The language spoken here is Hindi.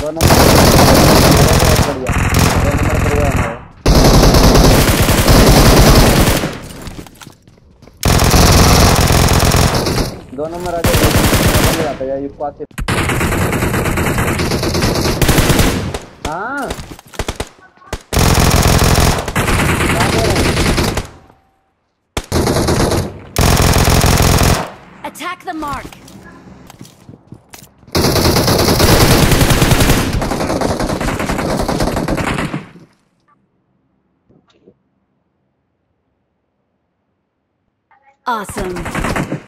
2 नंबर बहुत बढ़िया 2 नंबर पर हुआ हमारे 2 नंबर आ जाता है ये पास हाँ Attack the mark. Awesome.